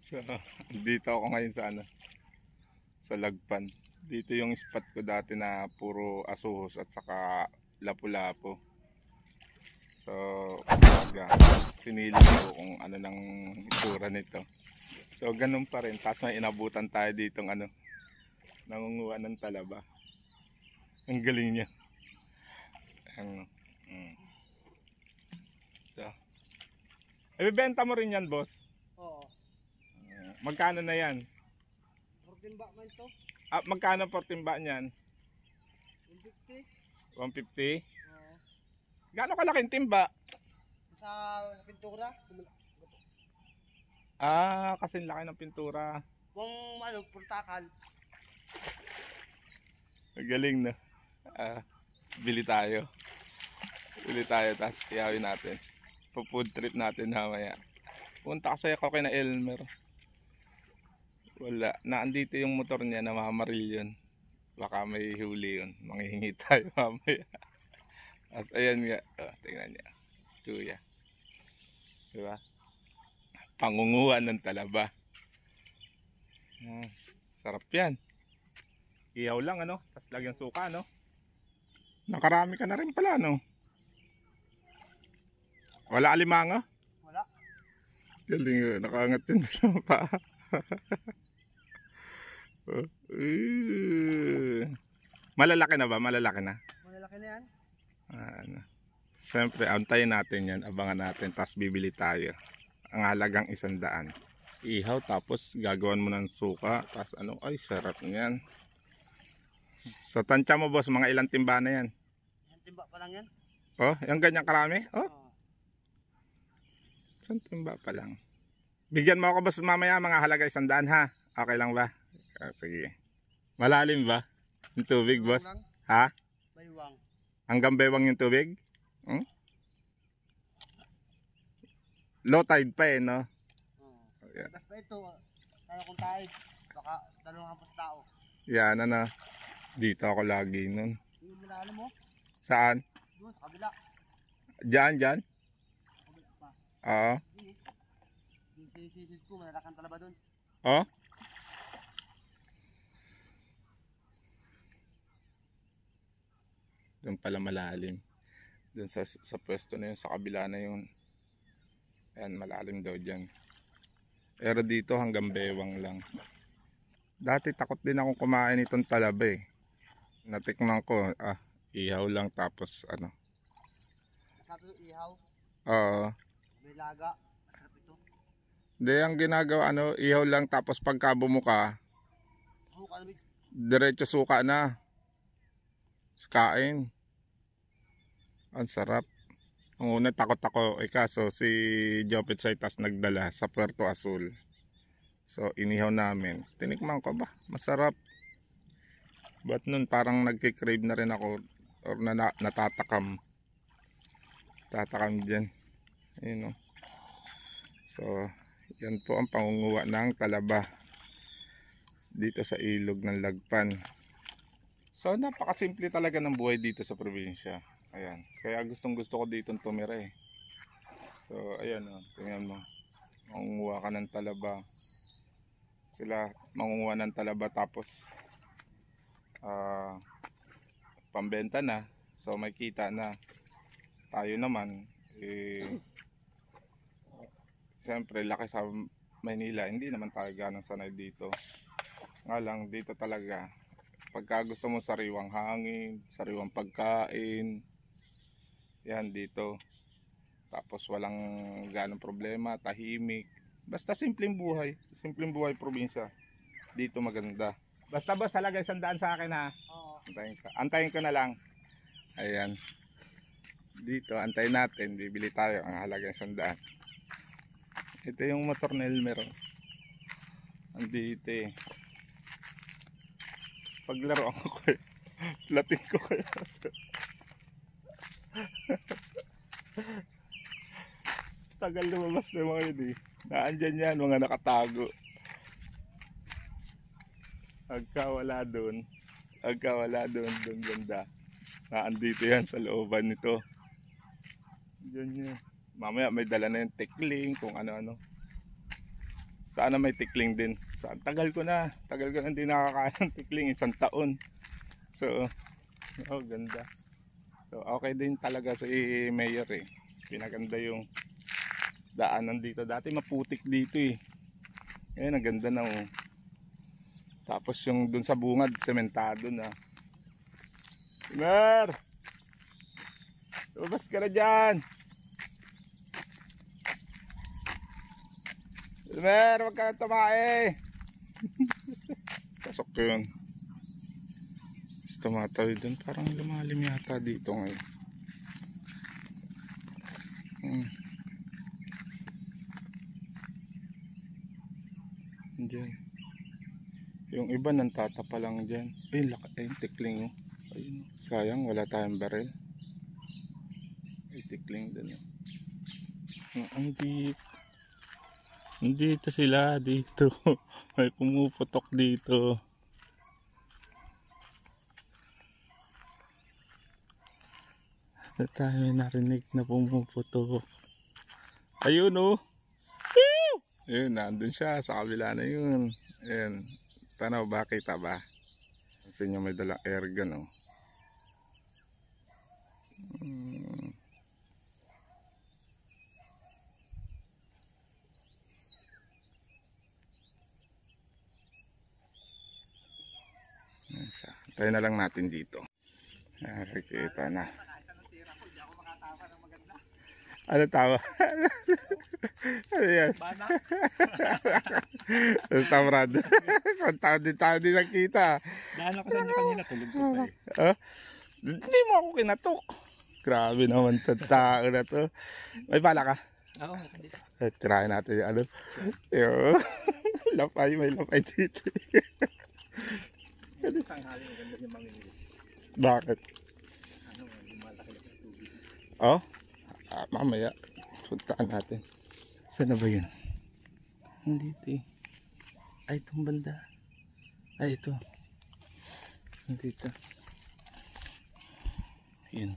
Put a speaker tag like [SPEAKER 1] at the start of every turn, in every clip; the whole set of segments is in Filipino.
[SPEAKER 1] So, dito ako ngayon sa sa Lagpan. Dito yung spot ko dati na puro asuhos at saka lapu-lapu. So, kumbaga, sinilip ko kung ano nang itsura nito. So, ganun pa rin. Tapos may inabutan tayo ditong nangunguha ng talaba. Ang galing niya. So, ibebenta mo rin yan, boss?
[SPEAKER 2] Oo.
[SPEAKER 1] Magkano na yan?
[SPEAKER 2] 14 ba man to?
[SPEAKER 1] Magkano por timba niyan?
[SPEAKER 2] 150.
[SPEAKER 1] 150?
[SPEAKER 2] Oo.
[SPEAKER 1] Gaano kalaking timba?
[SPEAKER 2] Sa pintura.
[SPEAKER 1] Kasi laki ng pintura.
[SPEAKER 2] Kung purtakan.
[SPEAKER 1] Galing na. Bili tayo. Tapos iyawin natin. Food trip natin mamaya. Punta kasi ako kay na Elmer. Wala. Naandito yung motor niya, namamaril yun. Baka may huli yun. Manghihingi tayo mamaya. At ayan nga. Tingnan niya. Kuya. Diba? Pangunguha ng talaba. Sarap yan. Ihaw lang tapos lagyan suka Nakarami ka na rin pala Wala alimanga?
[SPEAKER 2] Wala.
[SPEAKER 1] Galing nakaangat din pa. Malalaki na ba? Malalaki na?
[SPEAKER 2] Malalaki na yan.
[SPEAKER 1] Siyempre antayin natin yan. Abangan natin. Tapos bibili tayo. Ang halagang 100. Ihaw tapos gagawan mo ng suka. Tapos ay sarap niyan. So tansya mo boss, mga ilang timba na yan?
[SPEAKER 2] Isang timba pa lang yan.
[SPEAKER 1] Yung ganyan karami? Isang timba pa lang. Bigyan mo ako boss mamaya mga halaga 100 ha. Okay lang ba? Sige. Malalim ba? Yung tubig boss? Ha?
[SPEAKER 2] Baywang.
[SPEAKER 1] Hanggang baywang yung tubig? Low tide pa no?
[SPEAKER 2] Yeah. Tapos pa ito, tayo kung tide. Baka dalawang pa sa tao.
[SPEAKER 1] Yan Dito ako lagi nun.
[SPEAKER 2] Yung malalim mo?
[SPEAKER 1] Saan?
[SPEAKER 2] Doon, sa kabila.
[SPEAKER 1] Diyan?
[SPEAKER 2] Kabila pa.
[SPEAKER 1] Oo.
[SPEAKER 2] Yung sinisis ko, malalakan talaba doon.
[SPEAKER 1] Doon pala malalim. Doon sa pwesto na yun, sa kabila na yun. Ayan, malalim daw dyan. Pero dito hanggang bewang lang. Dati takot din akong kumain itong talaba Natikman ko, ihaw lang tapos
[SPEAKER 2] Sabi ito, ihaw.
[SPEAKER 1] Oo.
[SPEAKER 2] May laga. Masarap ito.
[SPEAKER 1] Hindi, ang ginagawa ihaw lang tapos pagka bumuka, diretso suka na. Kain. Ang sarap. Ang una takot ako, kaso si Jopit Saitas nagdala sa Puerto Azul. So inihaw namin. Tinikman ko ba? Masarap. But nun parang nagkikrave na rin ako or natatakam. Tatakam dyan. Ayun So yan po ang pangunguha ng talaba dito sa ilog ng Lagpan. So napakasimple talaga ng buhay dito sa probinsya. Ayan. Kaya gustong gusto ko dito tumira So ayan tingnan mo. Mangunguha ka ng talaba. Sila mangunguha ng talaba tapos pambenta na. So may kita na. Tayo naman siyempre laki sa Maynila. Hindi naman tayo ganang sanay dito. Nga lang dito talaga pagka gusto mo sariwang hangin, sariwang pagkain, yan dito. Tapos walang ganong problema, tahimik. Basta simpleng buhay probinsya. Dito maganda. Basta boss, halaga 100 sa akin ha.
[SPEAKER 2] Oo.
[SPEAKER 1] Antayin ko na lang. Ayan. Dito, antayin natin. Bibili tayo ang halaga 100. Ito yung motor na Elmer. Andito Paglaro ako lating ko kaya. Tagal lumabas na mga yun Naandyan yan, mga nakatago. Agka wala doon, doon ganda. Naandito yan sa looban nito. Diyan yan. Mamaya may dala na yung tekling, kung ano-ano. Sana may tikling din. Tagal ko na hindi nakakain ng tikling, 1 taon. So, oh ganda. So okay din talaga si Mayor eh. Pinaganda yung daanan dito. Dati maputik dito eh. Ngayon ang ganda na oh. Tapos yung dun sa bungad, sementado na. Mer! Lumabas ka na dyan! Mer, wag ka na tumae! Pasok ko yun. Tumatawid dun, parang lumalim yata dito ngayon. Diyan. Yung iba nantatapa lang dyan. Ay, laki, tikling oh. Ayun, sayang wala tayong baril. Ay, tikling dun oh. Andito sila, dito. May pumuputok dito. Na tayo may narinig na pumuputok. Ayun oh. Ayun, nandun siya sa kabila na yun. Ayun. Tanaw ba, kita ba? Kasi nyo may dalang airgun oh. Tayo na lang natin dito. Nakikita na. Ano tawa? Ano yan? Tamrad. Saan taon din tayo din nakita.
[SPEAKER 3] Daan ako sa inyo kanina, tulog ko pa eh.
[SPEAKER 1] Hindi mo ako kinatok. Grabe naman itong tao na to. May pala ka?
[SPEAKER 3] Oo,
[SPEAKER 1] Tirahin natin yung ano. Lapay, may lapay dito.
[SPEAKER 3] tanghali maganda yung mangingilit.
[SPEAKER 1] Bakit?
[SPEAKER 3] Ano, yung malaki-laki ng tubig.
[SPEAKER 1] Oh? Mamaya. Puntaan natin. Saan na ba yun? Nandito eh. Ay, itong banda. Ay, ito. Nandito. Yun.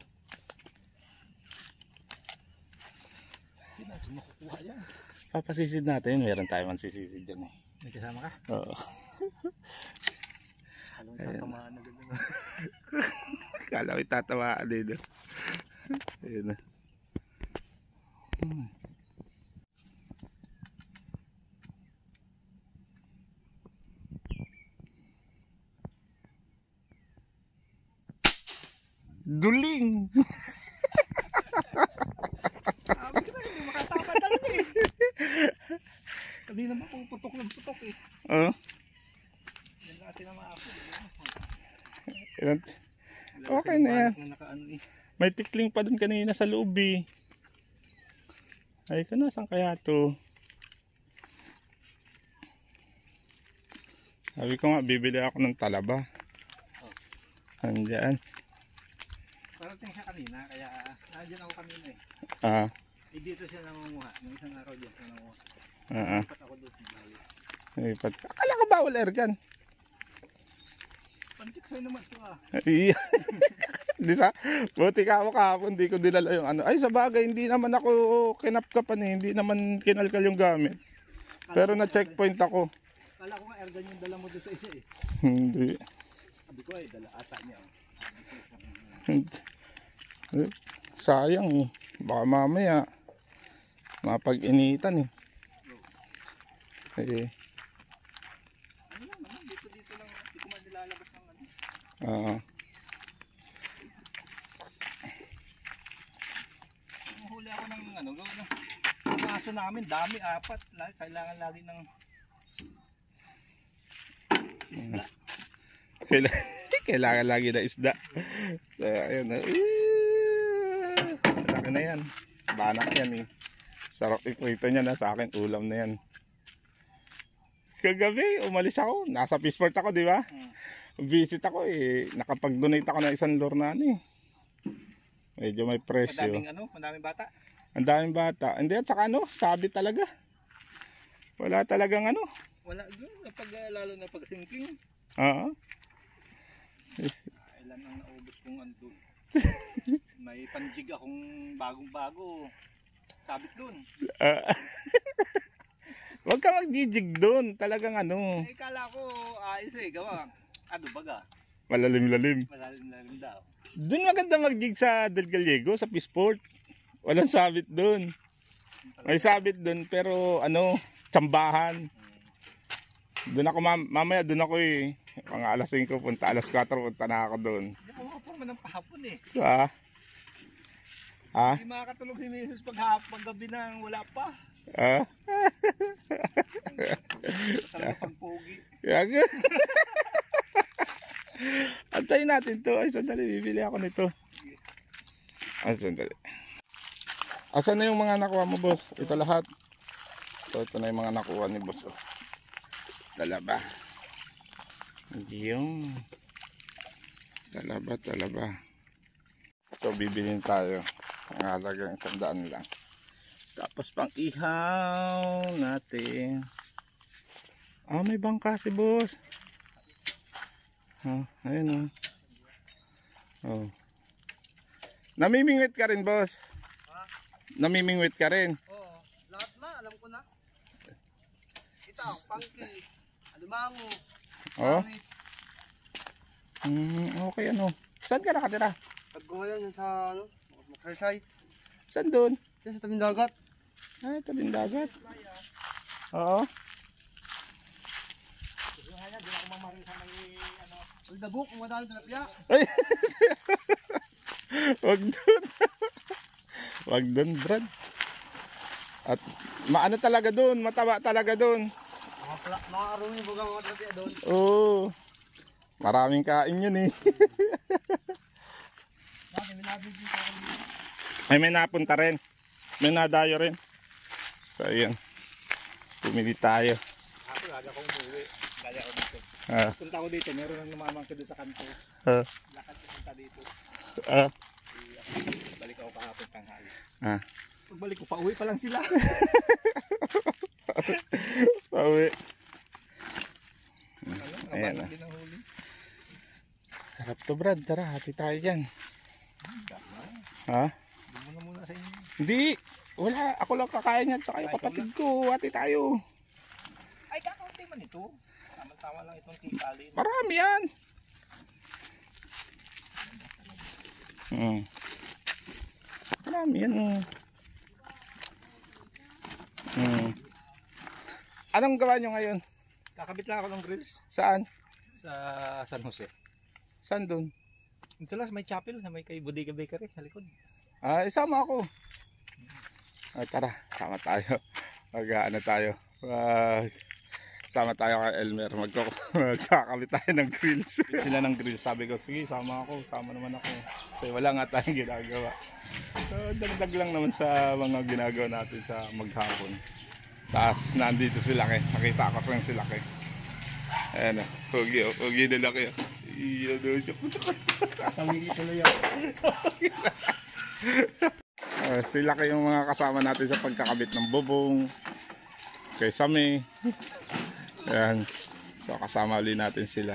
[SPEAKER 3] Hindi natin makukuha yan.
[SPEAKER 1] Papasisid natin. Meron tayo mansisisid dyan eh.
[SPEAKER 3] May kasama ka?
[SPEAKER 1] Oo.
[SPEAKER 3] Alam mo, tatamaan na ganda.
[SPEAKER 1] Kala ko itatamaan dito. Ayun na. Duling!
[SPEAKER 3] Sabi ko na, hindi makatapa talaga eh. Sabi naman kung putok ng putok eh.
[SPEAKER 1] Oo.
[SPEAKER 3] Yan natin ang maapo.
[SPEAKER 1] Okay na yan.
[SPEAKER 3] Nakaano eh.
[SPEAKER 1] May tikling pa dun kanina sa loob eh. Ay ka na, saan kaya to? Sabi ko nga, bibili ako ng talaba. Andyan.
[SPEAKER 3] Parating siya kanina, kaya nandiyan ako kanina eh.
[SPEAKER 1] Ah.
[SPEAKER 3] Eh dito siya nangunguha. Nung isang araw dyan siya nangunguha. Dapat ako doon sa bayo.
[SPEAKER 1] Lipat. Akala ko bawal airgun.
[SPEAKER 3] Pantik sa'yo naman ito ah.
[SPEAKER 1] Iya. Di sa, buti ka ako kahapon, hindi ko dinala yung ano. Ay, sa bagay, hindi naman ako kinapkapan eh. Hindi naman kinalkal yung gamit. Pero na-checkpoint ako.
[SPEAKER 3] Kala ko nga airgun yung dala mo doon sa isa eh.
[SPEAKER 1] Hindi.
[SPEAKER 3] Sabi ko ay dala ata niya.
[SPEAKER 1] Sayang eh. Baka mamaya mapag-initan eh. Eh.
[SPEAKER 3] Ano lang naman, dito lang. Hindi ko man nilalabas ng ano.
[SPEAKER 1] Oo.
[SPEAKER 3] Huli ako ng ano, ang aso namin, dami, 4. Kailangan lagi ng isda.
[SPEAKER 1] Kailangan lagi na isda. So, ayun na. Malaki na yan. Banak yan eh. Sarap iprito niya na sa akin. Ulam na yan. Kagabi, umalis ako. Nasa Peaceport ako, di ba? Visit ako eh. Nakapag-donate ako ng 1 lorna eh. Medyo may presyo.
[SPEAKER 3] Madaming bata?
[SPEAKER 1] Ang daming bata. Hindi, at saka ano, sabi talaga. Wala talagang ano.
[SPEAKER 3] Wala doon, lalo na pag sinking.
[SPEAKER 1] Oo.
[SPEAKER 3] Ilan ang naubos kong ando. May panjig akong bagong-bago. Sabit doon.
[SPEAKER 1] Huwag ka mag-jig doon. Talagang ano,
[SPEAKER 3] Eh, kala ko, ayos eh, gawa. Ano baga?
[SPEAKER 1] malalim-lalim.
[SPEAKER 3] Malalim-lalim daw.
[SPEAKER 1] Doon maganda mag-jig sa Del Gallego, sa Peaceport. Walang sabit doon. May sabit doon pero ano, tsambahan. Doon ako mamaya doon ako eh. Mga alas 5 punta, alas 4 punta na ako doon.
[SPEAKER 3] Hindi ko makaporma ng pahapon eh.
[SPEAKER 1] Ah. Ah?
[SPEAKER 3] Hindi makakatulog si Mrs. pag gabi nang wala pa.
[SPEAKER 1] Ah?
[SPEAKER 3] Talaga pagpogi.
[SPEAKER 1] Yaga. Antayin natin to. Ay, sandali. Bibili ako nito. Ay, sandali. Asan na yung mga nakuha mo, boss? Ito lahat. Ito na yung mga nakuha ni boss. Talaba. Yung talaba. So, bibilin tayo. Ang halagang 100 lang. Tapos pang ihaw natin. Ah, may bangka si boss. Oh, ayun oh. Namimingwit ka rin, boss.
[SPEAKER 2] Ha?
[SPEAKER 1] Namimingwit ka rin.
[SPEAKER 2] Oo. Lahat na, alam ko na. Ito, pangki. Alimango.
[SPEAKER 1] Oh.
[SPEAKER 2] Kawit.
[SPEAKER 1] Okay, ano. Saan ka nakatira?
[SPEAKER 2] Paggungayan yun sa, ano, Magsaysay.
[SPEAKER 1] Saan doon?
[SPEAKER 2] Yan sa tabing dagat.
[SPEAKER 1] Ay, tabing dagat. Oo.
[SPEAKER 3] Gusto nga niya, di ako mamarin sa may ano.
[SPEAKER 2] Aldabok, ang madami tilapia.
[SPEAKER 1] Ay. Wag doon. Wag doon, Brad. At maano talaga doon, mataba talaga doon.
[SPEAKER 2] Mga arumi bugang mga tilapia doon.
[SPEAKER 1] Oo. Maraming kain yun eh.
[SPEAKER 2] Bakit minabig dito ako dito?
[SPEAKER 1] Ay, may napunta rin. May nadayo rin. So, ayan. Pumili tayo.
[SPEAKER 3] Ako, aga kong umuwi. Gali ako dito.
[SPEAKER 1] Ah,
[SPEAKER 3] Punta ko dito, meron nang namamangkin doon sa kanto.
[SPEAKER 1] ah,
[SPEAKER 3] Lakad ko punta dito.
[SPEAKER 1] ah,
[SPEAKER 3] Balik ako kahapon tanghali.
[SPEAKER 1] ah.
[SPEAKER 3] Pagbalik ko, pauwi pa lang sila.
[SPEAKER 1] Pauwi.
[SPEAKER 3] Ano,
[SPEAKER 1] Ayan
[SPEAKER 3] nabalik
[SPEAKER 1] na.
[SPEAKER 3] din ang huli.
[SPEAKER 1] Sarap to, Brad. Tara, hati tayo dyan. Ha?
[SPEAKER 3] Doon mo na muna sa inyo.
[SPEAKER 1] Hindi. Wala. Ako lang kakain yan. Saka yung kapatid ko. Hati tayo.
[SPEAKER 3] Ay, kakaunti man ito. Tama-tama lang itong tikalin.
[SPEAKER 1] Marami yan. Marami yan. Anong gawa nyo ngayon?
[SPEAKER 3] Kakabit lang ako ng grills
[SPEAKER 1] Saan?
[SPEAKER 3] sa San Jose.
[SPEAKER 1] Saan doon?
[SPEAKER 3] Ito lang, may chapel na may kay Bodega Bakery sa likod.
[SPEAKER 1] Ah, isama ako. Ah, tara, sama tayo. Mag-ano tayo. Sama tayo kay Elmer. Magkakabit tayo ng grills. Sila ng grills. Sabi ko, sige, sama ako. Sama naman ako. Kasi wala nga tayong ginagawa. So, dagdag lang naman sa mga ginagawa natin sa maghapon. Taas, nandito sila kay. Nakita ko rin sila kay. Ayan o. Hugi na laki. Iya daw siya.
[SPEAKER 3] Tawigi tuloy ako.
[SPEAKER 1] Sila kayong mga kasama natin sa pagkakabit ng bubong. Kay Sami. Ayan. So kasama ulit natin sila.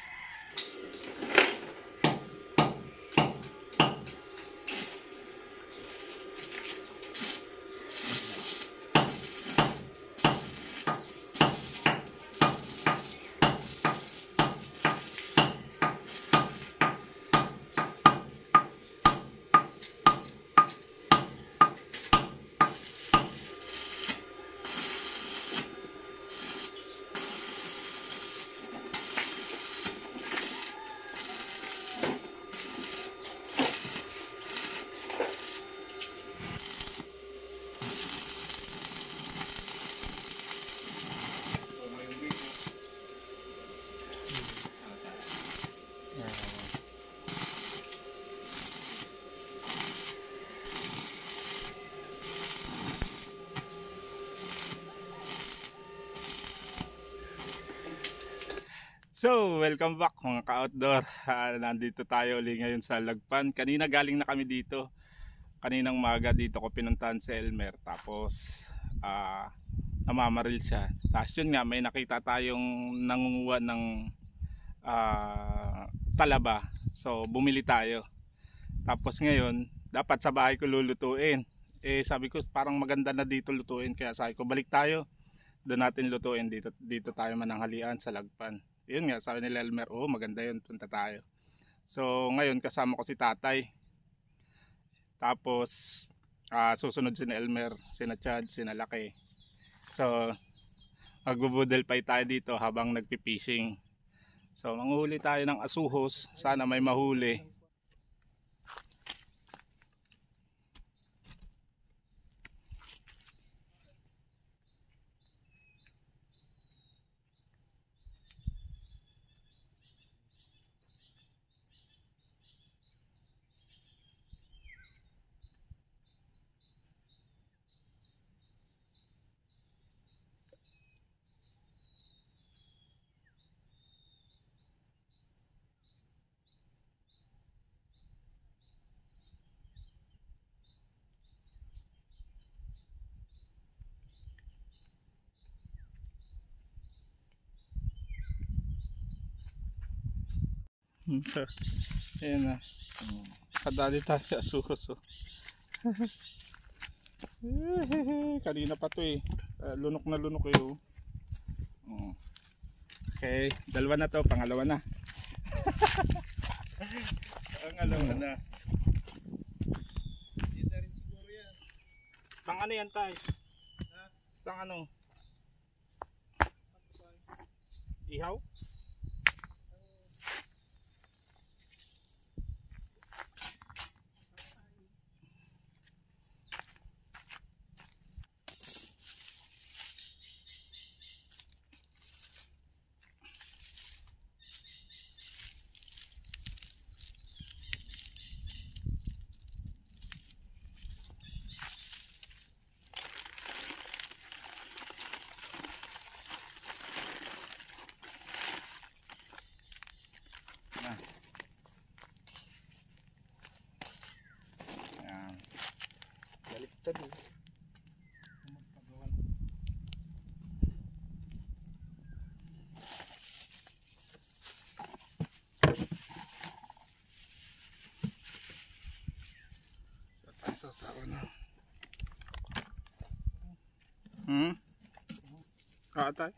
[SPEAKER 1] So, welcome back mga ka-outdoor. Nandito tayo ulit ngayon sa Lagpan. Kanina galing na kami dito. Kaninang maga dito ko pinuntahan si Elmer. Tapos, namamaril siya. Tapos yun nga, may nakita tayong nangunguha ng talaba. So, bumili tayo. Tapos ngayon, dapat sa bahay ko lulutuin. Eh, sabi ko, parang maganda na dito lutuin. Kaya sabi ko, balik tayo. doon natin lutuin, dito tayo mananghalian sa Lagpan. Yun nga, sabi nila Elmer, oh maganda yun, punta tayo. So ngayon kasama ko si tatay. Tapos susunod si Elmer, sina Chad, sina Laki. So magbubudel pa tayo dito habang nagpipishing. So manguhuli tayo ng asuhos, sana may mahuli. So, ayan na. Kadali tayo asuhos. Oh. Kanina pa to eh. Lunok na lunok eh. Oh. Okay, dalawa na to, pangalawa na. Pangalawa na. Pang ano yan tayo? Pang ano? Ihaw?
[SPEAKER 2] Baliktad eh.
[SPEAKER 1] Atay.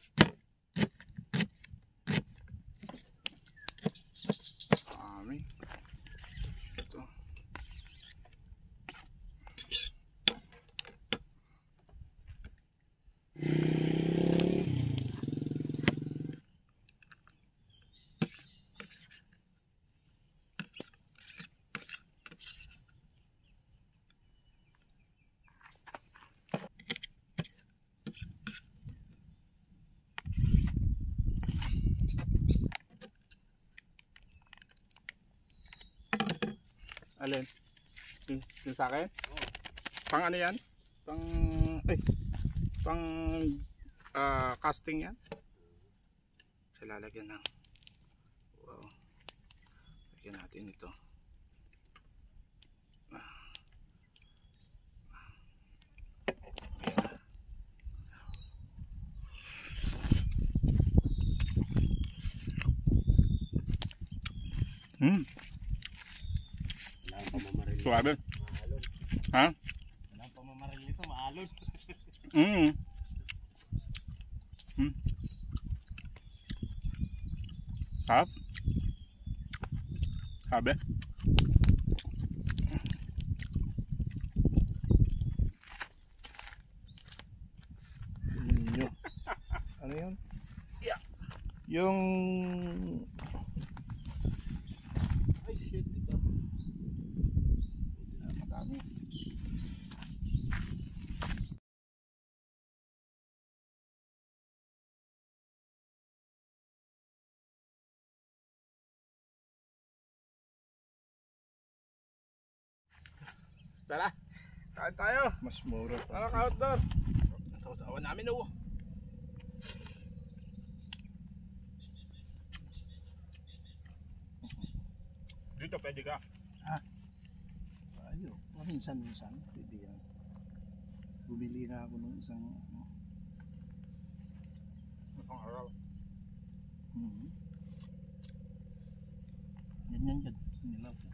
[SPEAKER 1] Ami. Ito. Alin? Yung sa akin?
[SPEAKER 2] Oo.
[SPEAKER 1] Pang ano yan? Pang pang casting yan? Sa lalagyan ng wow. Lagyan natin ito. Ayan. Suwabe. Ha?
[SPEAKER 3] Walang pamamaril nito, maalon.
[SPEAKER 1] Sarap. Sabi.
[SPEAKER 2] Ano yun?
[SPEAKER 1] Yeah.
[SPEAKER 2] Yung...
[SPEAKER 3] Ay shit, ito.
[SPEAKER 2] Madami.
[SPEAKER 1] Tara. Kain tayo.
[SPEAKER 2] Mas mura to.
[SPEAKER 1] Tara, ka-outdoor. Tawa namin oh. Dito pwede ka.
[SPEAKER 2] Ayun. Minsan-minsan. Pwede yan. Bumili na ako ng isang...
[SPEAKER 1] Isang araw.
[SPEAKER 2] Ganyan dyan. Nilaw ko.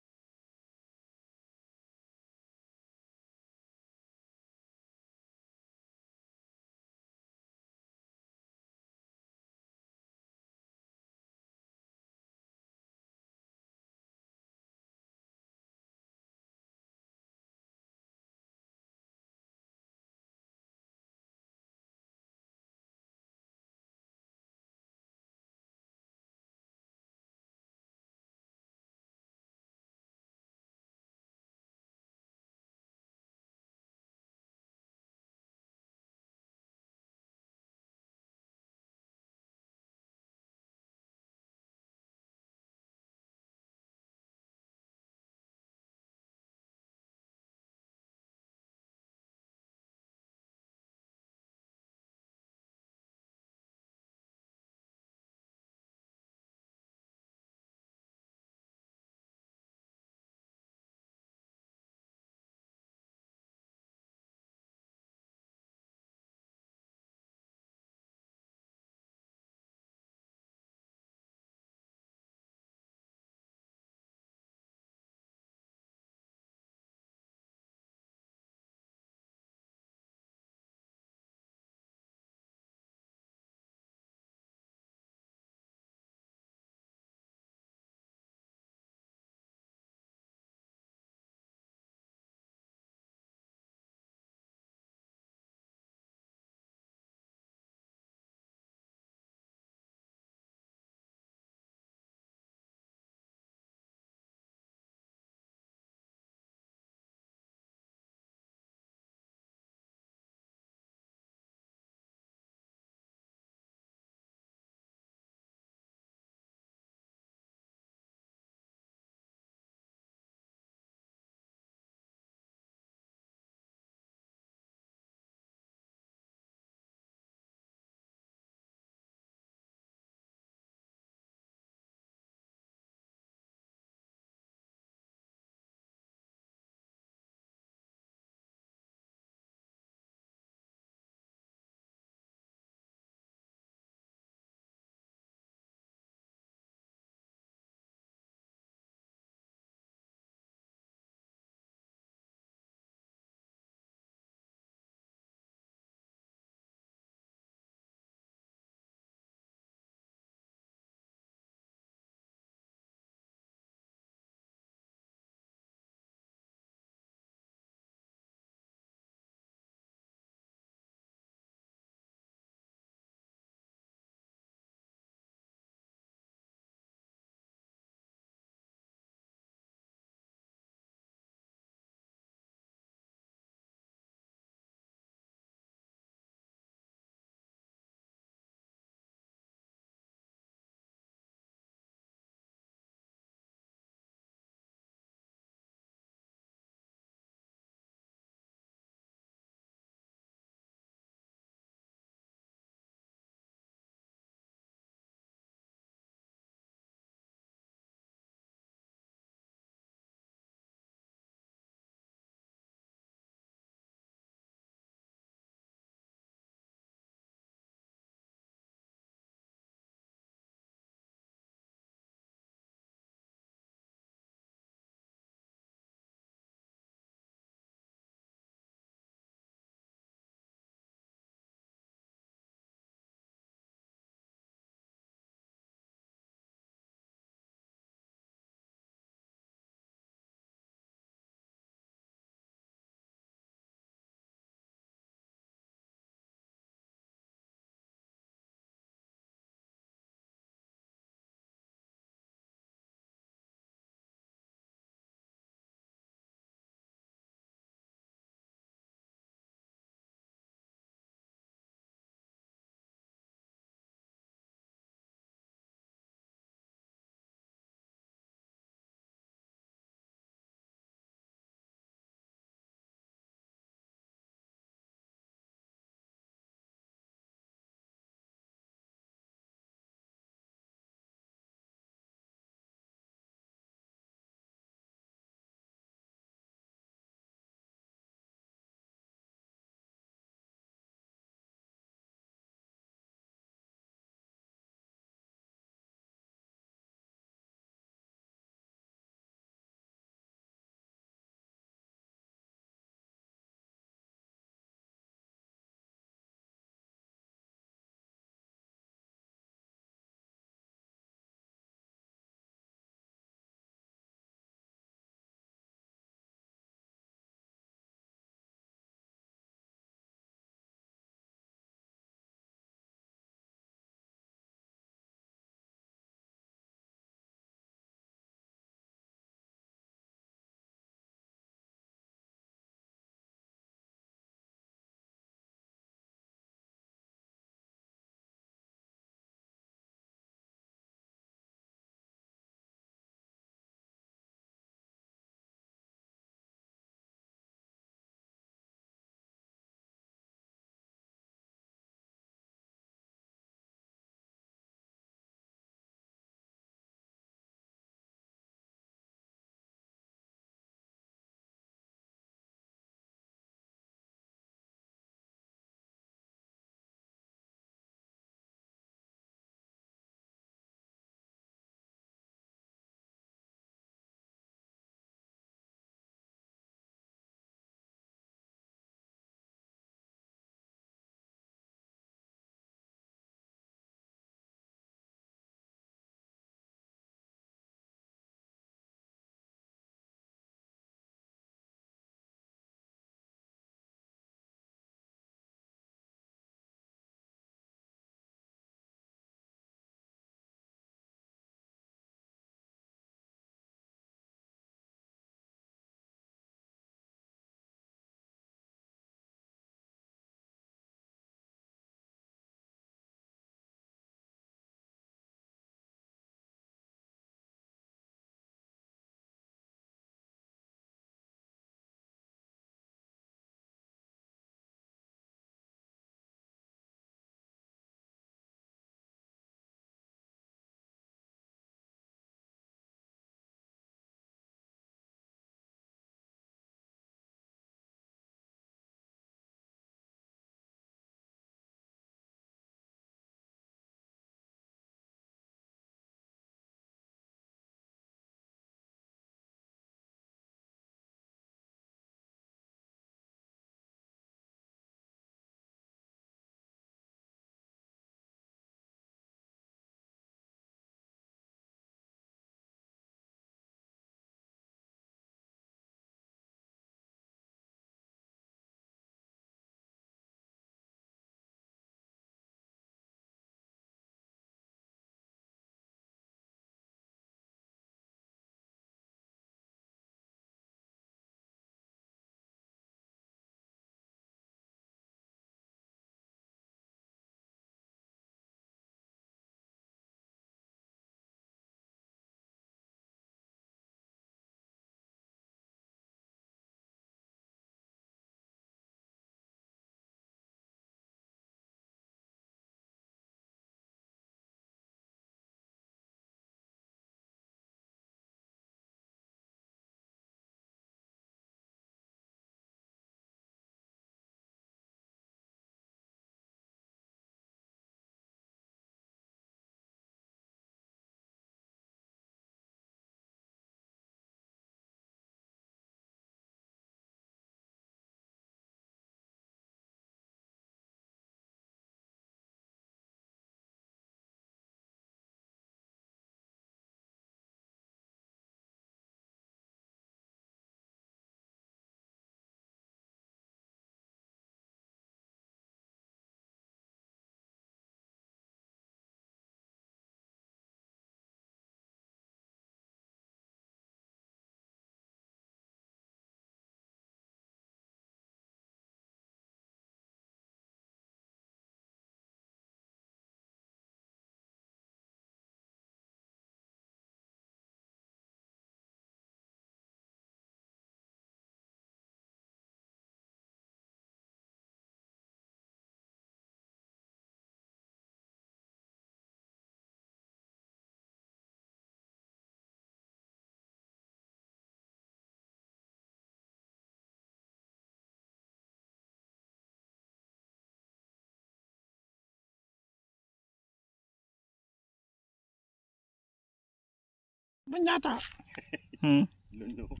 [SPEAKER 3] Banyata.
[SPEAKER 1] Hmm?
[SPEAKER 2] Luno.